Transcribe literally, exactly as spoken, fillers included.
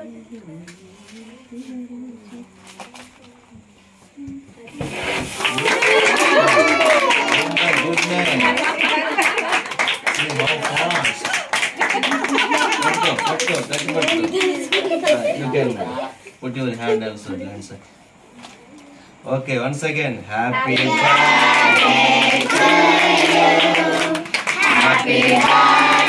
Put your hand also. Okay, once again. Happy birthday to you. Happy birthday.